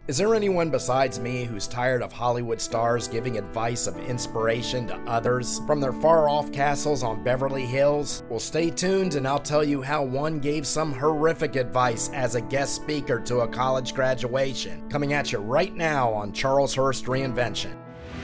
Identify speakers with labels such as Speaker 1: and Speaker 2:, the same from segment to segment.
Speaker 1: Is there anyone besides me who's tired of Hollywood stars giving advice of inspiration to others from their far-off castles on Beverly Hills? Well, stay tuned and I'll tell you how one gave some horrific advice as a guest speaker to a college graduation. Coming at you right now on Charles Hurst Reinvention.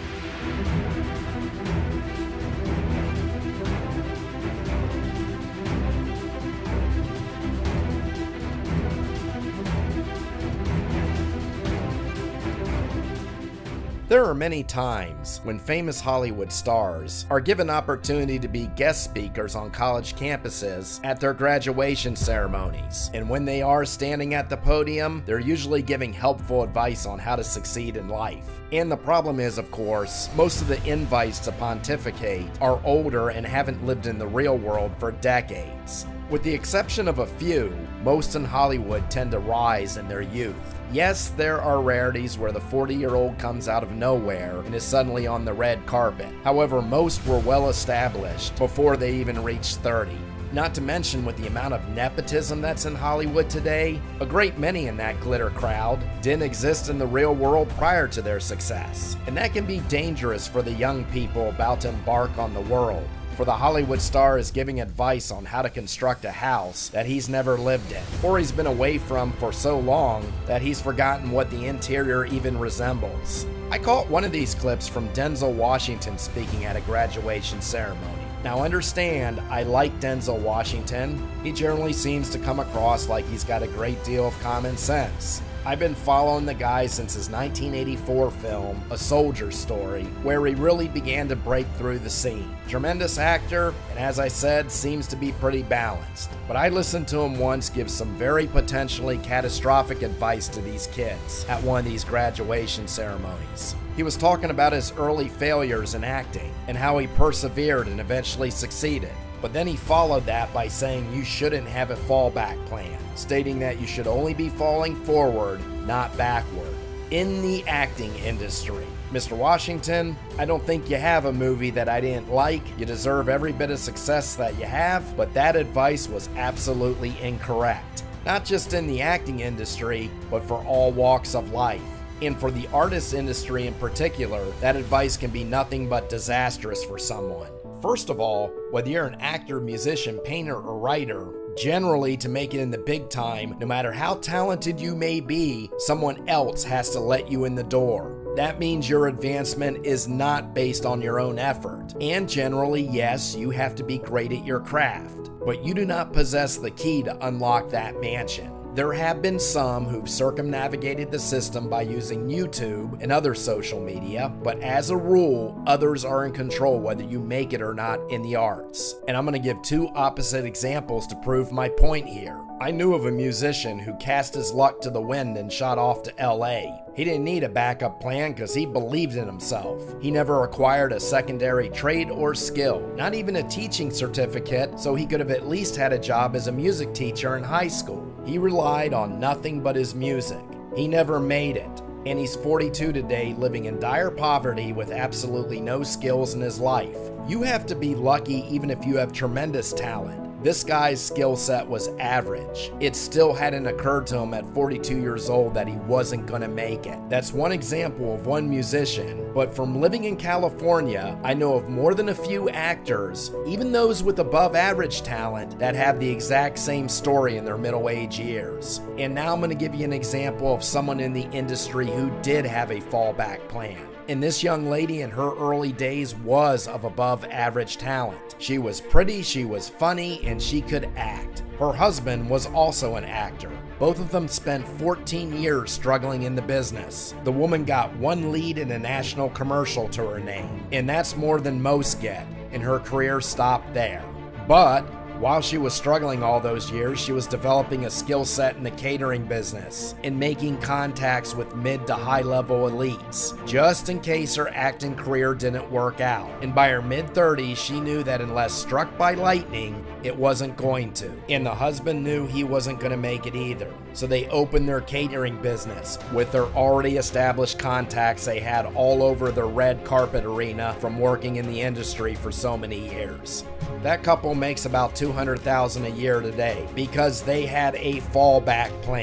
Speaker 1: There are many times when famous Hollywood stars are given opportunity to be guest speakers on college campuses at their graduation ceremonies. And when they are standing at the podium, they're usually giving helpful advice on how to succeed in life. And the problem is, of course, most of the invites to pontificate are older and haven't lived in the real world for decades. With the exception of a few, most in Hollywood tend to rise in their youth. Yes, there are rarities where the 40-year-old comes out of nowhere and is suddenly on the red carpet. However, most were well established before they even reached 30. Not to mention, with the amount of nepotism that's in Hollywood today, a great many in that glitter crowd didn't exist in the real world prior to their success. And that can be dangerous for the young people about to embark on the world. For the Hollywood star is giving advice on how to construct a house that he's never lived in, or he's been away from for so long that he's forgotten what the interior even resembles. I caught one of these clips from Denzel Washington speaking at a graduation ceremony. Now understand, I like Denzel Washington. He generally seems to come across like he's got a great deal of common sense. I've been following the guy since his 1984 film, A Soldier Story, where he really began to break through the scene. Tremendous actor, and as I said, seems to be pretty balanced. But I listened to him once give some very potentially catastrophic advice to these kids at one of these graduation ceremonies. He was talking about his early failures in acting and how he persevered and eventually succeeded. But then he followed that by saying you shouldn't have a fallback plan, stating that you should only be falling forward, not backward. In the acting industry, Mr. Washington, I don't think you have a movie that I didn't like. You deserve every bit of success that you have, but that advice was absolutely incorrect. Not just in the acting industry, but for all walks of life. And for the artist industry in particular, that advice can be nothing but disastrous for someone. First of all, whether you're an actor, musician, painter, or writer, generally to make it in the big time, no matter how talented you may be, someone else has to let you in the door. That means your advancement is not based on your own effort. And generally, yes, you have to be great at your craft, but you do not possess the key to unlock that mansion. There have been some who've circumnavigated the system by using YouTube and other social media, but as a rule, others are in control whether you make it or not in the arts. And I'm going to give two opposite examples to prove my point here. I knew of a musician who cast his luck to the wind and shot off to LA. He didn't need a backup plan because he believed in himself. He never acquired a secondary trade or skill, not even a teaching certificate, so he could have at least had a job as a music teacher in high school. He relied on nothing but his music. He never made it, and he's 42 today, living in dire poverty with absolutely no skills in his life. You have to be lucky even if you have tremendous talent. This guy's skill set was average. It still hadn't occurred to him at 42 years old that he wasn't gonna make it. That's one example of one musician, but from living in California, I know of more than a few actors, even those with above average talent, that have the exact same story in their middle-age years. And now I'm gonna give you an example of someone in the industry who did have a fallback plan. And this young lady in her early days was of above average talent. She was pretty, she was funny, and she could act. Her husband was also an actor. Both of them spent 14 years struggling in the business. The woman got one lead in a national commercial to her name, and that's more than most get, and her career stopped there. But while she was struggling all those years, she was developing a skill set in the catering business and making contacts with mid to high level elites, just in case her acting career didn't work out. And by her mid-30s, she knew that unless struck by lightning, it wasn't going to. And the husband knew he wasn't going to make it either. So they opened their catering business with their already established contacts they had all over the red carpet arena from working in the industry for so many years. That couple makes about $200,000 a year today because they had a fallback plan.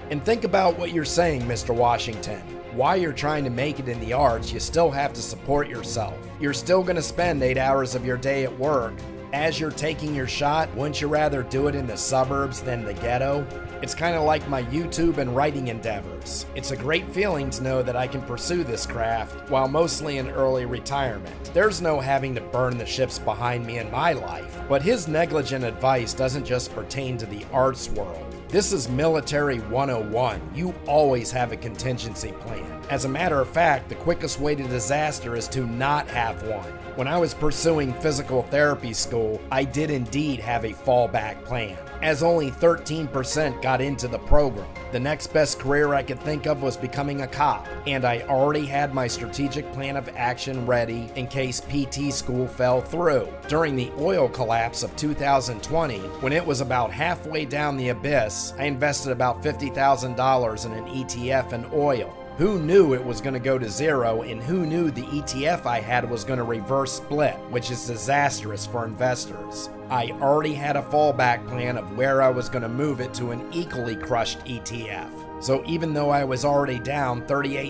Speaker 1: And think about what you're saying, Mr. Washington. While you're trying to make it in the arts, you still have to support yourself. You're still going to spend 8 hours of your day at work. As you're taking your shot, wouldn't you rather do it in the suburbs than the ghetto? It's kind of like my YouTube and writing endeavors. It's a great feeling to know that I can pursue this craft while mostly in early retirement. There's no having to burn the ships behind me in my life, but his negligent advice doesn't just pertain to the arts world. This is military 101. You always have a contingency plan. As a matter of fact, the quickest way to disaster is to not have one. When I was pursuing physical therapy school, I did indeed have a fallback plan, as only 13% got into the program. The next best career I could think of was becoming a cop, and I already had my strategic plan of action ready in case PT school fell through. During the oil collapse of 2020, when it was about halfway down the abyss, I invested about $50,000 in an ETF in oil. Who knew it was going to go to zero, and who knew the ETF I had was going to reverse split, which is disastrous for investors. I already had a fallback plan of where I was going to move it to an equally crushed ETF. So even though I was already down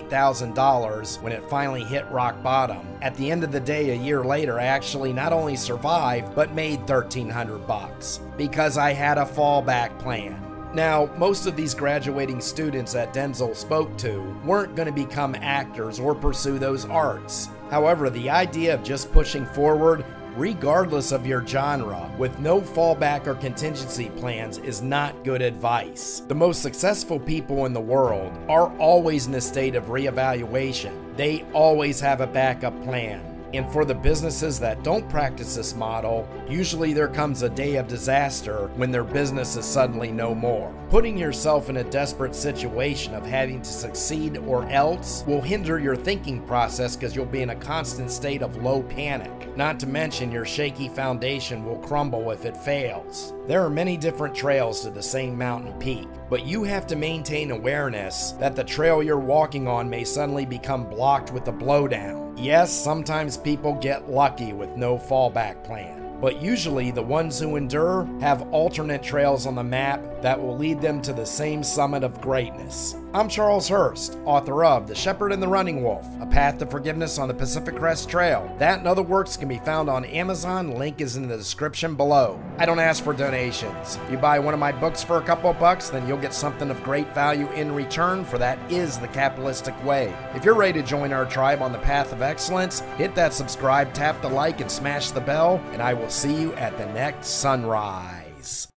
Speaker 1: $38,000 when it finally hit rock bottom, at the end of the day a year later I actually not only survived but made $1,300 because I had a fallback plan. Now, most of these graduating students that Denzel spoke to weren't going to become actors or pursue those arts. However, the idea of just pushing forward, regardless of your genre, with no fallback or contingency plans is not good advice. The most successful people in the world are always in a state of reevaluation. They always have a backup plan. And for the businesses that don't practice this model, usually there comes a day of disaster when their business is suddenly no more. Putting yourself in a desperate situation of having to succeed or else will hinder your thinking process because you'll be in a constant state of low panic. Not to mention your shaky foundation will crumble if it fails. There are many different trails to the same mountain peak, but you have to maintain awareness that the trail you're walking on may suddenly become blocked with a blowdown. Yes, sometimes people get lucky with no fallback plan, but usually the ones who endure have alternate trails on the map that will lead them to the same summit of greatness. I'm Charles Hurst, author of The Shepherd and the Running Wolf, A Path to Forgiveness on the Pacific Crest Trail. That and other works can be found on Amazon. Link is in the description below. I don't ask for donations. If you buy one of my books for a couple of bucks, then you'll get something of great value in return, for that is the capitalistic way. If you're ready to join our tribe on the path of excellence, hit that subscribe, tap the like, and smash the bell, and I will see you at the next sunrise.